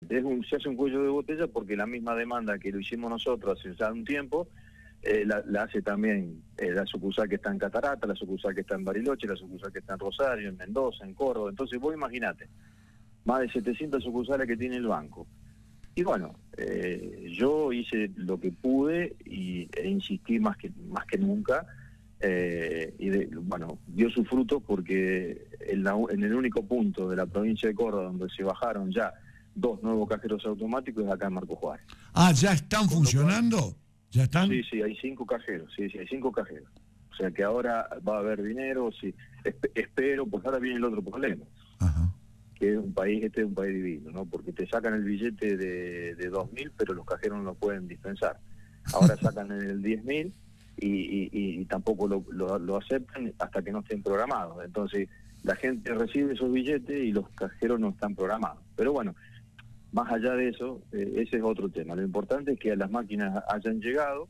se hace un cuello de botella porque la misma demanda que lo hicimos nosotros hace ya un tiempo, la hace también la sucursal que está en Catarata, la sucursal que está en Bariloche, la sucursal que está en Rosario, en Mendoza, en Córdoba. Entonces vos imaginate, más de 700 sucursales que tiene el banco. Y bueno, yo hice lo que pude e insistí más que nunca, bueno, dio su fruto porque en el único punto de la provincia de Córdoba donde se bajaron ya 2 nuevos cajeros automáticos es acá en Marco Juárez. Ah, ¿ya están funcionando? ¿Ya están? Sí, hay 5 cajeros, sí, hay 5 cajeros. O sea que ahora va a haber dinero, sí, espero, porque ahora viene el otro problema. Ajá. Que es este es un país divino, ¿no? Porque te sacan el billete de 2.000, pero los cajeros no lo pueden dispensar. Ahora sacan el 10.000 y tampoco lo aceptan hasta que no estén programados. Entonces, la gente recibe esos billetes y los cajeros no están programados. Pero bueno, más allá de eso, ese es otro tema. Lo importante es que las máquinas hayan llegado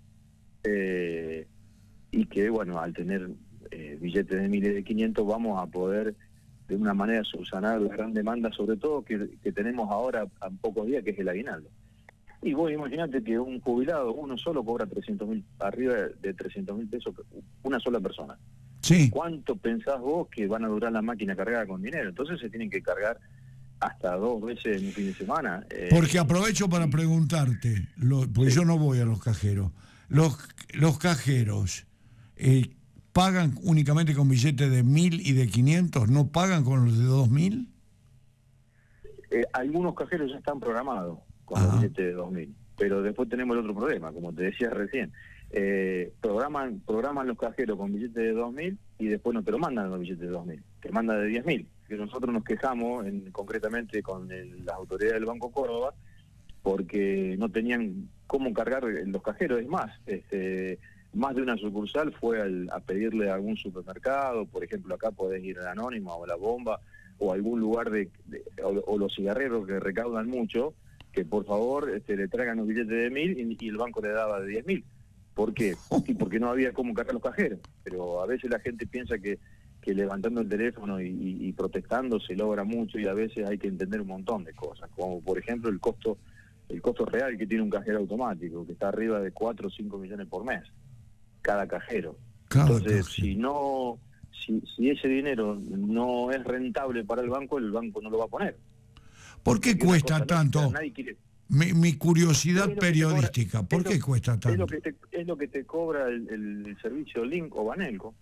y que, bueno, al tener billetes de 1.000 y de 500 vamos a poder de una manera subsanar la gran demanda, sobre todo que tenemos ahora a pocos días, que es el aguinaldo. Y vos imaginate que un jubilado, uno solo, cobra 300.000, arriba de 300.000 pesos, una sola persona. Sí. ¿Cuánto pensás vos que van a durar la máquina cargada con dinero? Entonces se tienen que cargar hasta 2 veces en un fin de semana. Porque aprovecho para preguntarte, porque yo no voy a los cajeros. Los cajeros ¿pagan únicamente con billetes de 1.000 y de 500? ¿No pagan con los de 2.000? Algunos cajeros ya están programados con los billetes de 2.000, pero después tenemos el otro problema, como te decía recién. Programan los cajeros con billetes de 2.000 y después no te lo mandan los billetes de 2.000, te mandan de 10.000. Que nosotros nos quejamos concretamente con las autoridades del Banco Córdoba porque no tenían cómo cargar los cajeros. Es más, más de una sucursal fue a pedirle a algún supermercado, por ejemplo acá podés ir a la Anónima o a La Bomba o a algún lugar o los cigarreros que recaudan mucho, que por favor le traigan los billetes de 1.000 y el banco le daba de 10.000. ¿Por qué? Porque no había cómo cargar los cajeros. Pero a veces la gente piensa que levantando el teléfono y protestando se logra mucho, y a veces hay que entender un montón de cosas, como por ejemplo el costo real que tiene un cajero automático, que está arriba de 4 o 5 millones por mes, cada cajero. Entonces, si ese dinero no es rentable para el banco no lo va a poner. ¿Por qué cuesta tanto? Nadie quiere. Mi curiosidad periodística, ¿por qué cuesta tanto? Es lo que te cobra el servicio Link o Banelco.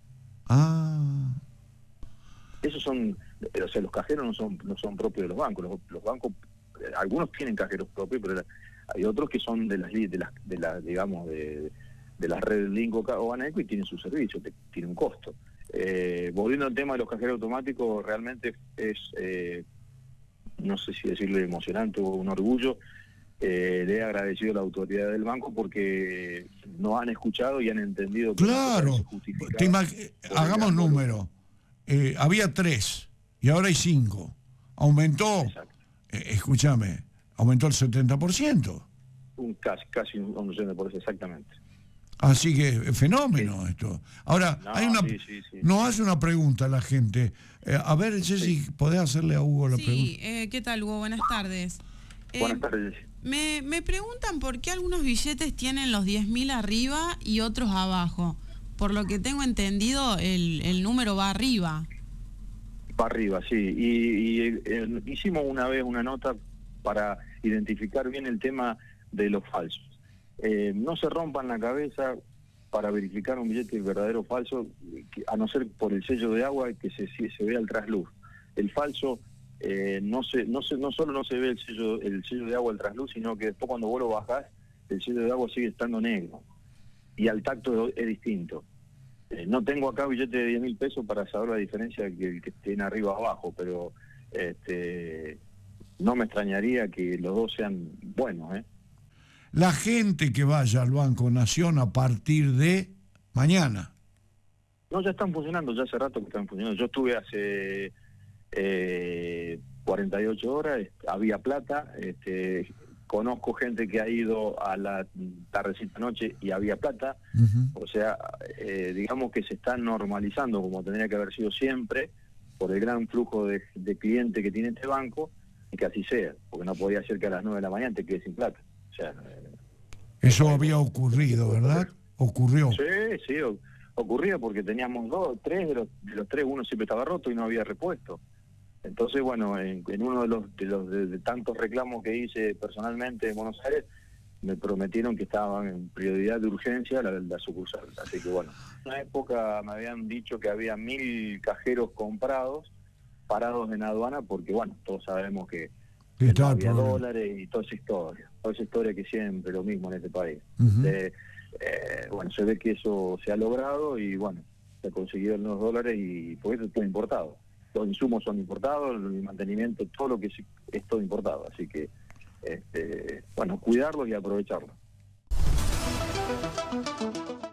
Esos son, o sea, los cajeros no son propios de los bancos. Los bancos, algunos tienen cajeros propios, pero hay otros que son de las digamos de las redes Link o Banelco y tienen su servicio, tiene un costo. Volviendo al tema de los cajeros automáticos, realmente es no sé si decirle emocionante o un orgullo. Le he agradecido a la autoridad del banco porque nos han escuchado y han entendido que claro, hagamos número. Había 3 y ahora hay 5. Aumentó, escúchame, aumentó el 70%. Casi un 70%, exactamente. Así que es fenómeno esto. Ahora, nos hace una pregunta la gente. A ver, Jessy, ¿podés hacerle a Hugo la pregunta? Sí, ¿qué tal, Hugo? Buenas tardes. Buenas tardes. Me preguntan por qué algunos billetes tienen los 10.000 arriba y otros abajo. Por lo que tengo entendido, el número va arriba. Va arriba, sí. Y hicimos una vez una nota para identificar bien el tema de los falsos. No se rompan la cabeza para verificar un billete verdadero o falso, a no ser por el sello de agua que se vea el trasluz. El falso no solo no se ve el sello de agua al trasluz, sino que después cuando vos lo bajás, el sello de agua sigue estando negro y al tacto es distinto. No tengo acá billete de 10.000 pesos para saber la diferencia que estén arriba o abajo, pero no me extrañaría que los dos sean buenos. La gente que vaya al Banco Nación a partir de mañana. No, ya están funcionando, ya hace rato que están funcionando. Yo estuve hace 48 horas, había plata, conozco gente que ha ido a la tardecita noche y había plata. O sea, digamos que se está normalizando como tendría que haber sido siempre por el gran flujo de cliente que tiene este banco, que así sea, porque no podía ser que a las 9 de la mañana te quedes sin plata. O sea, eso había ocurrido, ¿verdad? Ocurrió. Sí, ocurría porque teníamos tres de los tres, uno siempre estaba roto y no había repuesto. Entonces, bueno, en uno de tantos reclamos que hice personalmente en Buenos Aires, me prometieron que estaban en prioridad de urgencia la sucursal. Así que bueno, en una época me habían dicho que había 1000 cajeros comprados, parados en aduana, porque bueno, todos sabemos que no había dólares y toda esa historia que siempre lo mismo en este país. Bueno, se ve que eso se ha logrado y bueno, se consiguieron los dólares y por eso es todo importado. Los insumos son importados, el mantenimiento, todo lo que es todo importado. Así que, bueno, cuidarlos y aprovecharlos.